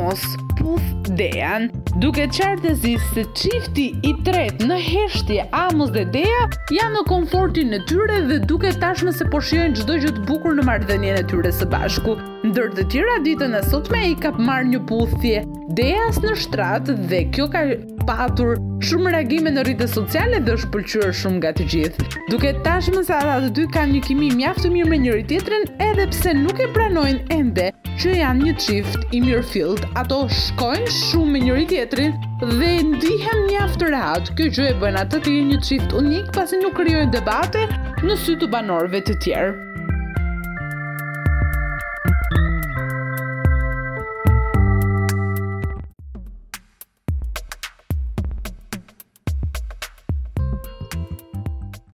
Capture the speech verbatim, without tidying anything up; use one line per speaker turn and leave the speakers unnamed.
Amos puth Dean, duke qartësisë se çifti i tretë në heshtje Amos dhe Dea janë në komfortin e tyre dhe duke tashmë se po shijojnë çdo gjë të bukur në marrëdhënien e tyre së bashku. Ndër të tjera ditën e sotme i ka marrë një puthje Deas në shtrat dhe kjo ka patur shumë reagime në rrjetet sociale dhe është pëlqyer shumë nga të gjithë. Duke tashmë se ata të dy kanë një kimi mjaft të mirë me njëri tjetrin, edhe pse nuk e pranojnë ende që janë një çift i mirëfillt, ato shkojnë shumë me njëri tjetrin dhe ndihen mjaft rehat. Kjo gjë e bën atë të jenë një çift unik pasi nuk krijojnë debate në sy të banorëve të tjerë.